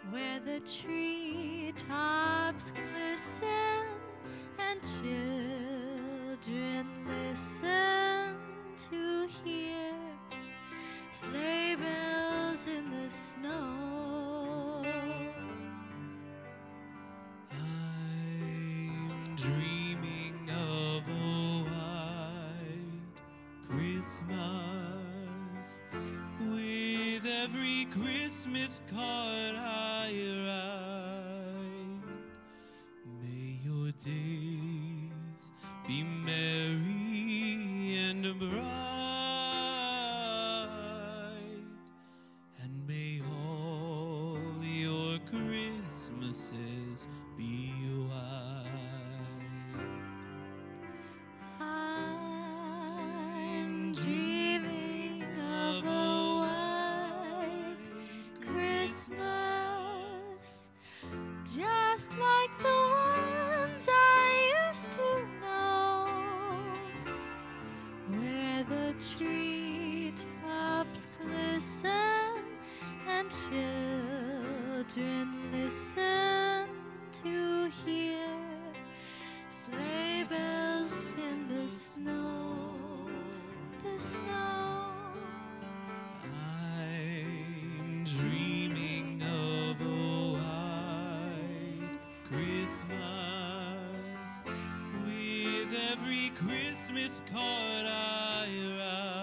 where the treetops glisten and children listen to hear sleigh bells in the snow. I'm dreaming of a white Christmas, with every Christmas card I write. May your days be merry and bright, and may all your Christmases be white. I'm dreaming of a white Christmas, just like the ones I used to know, where the treetops glisten and children listen to hear sleigh bells in the snow, the snow. I'm dreaming of a white Christmas, with every Christmas card I write.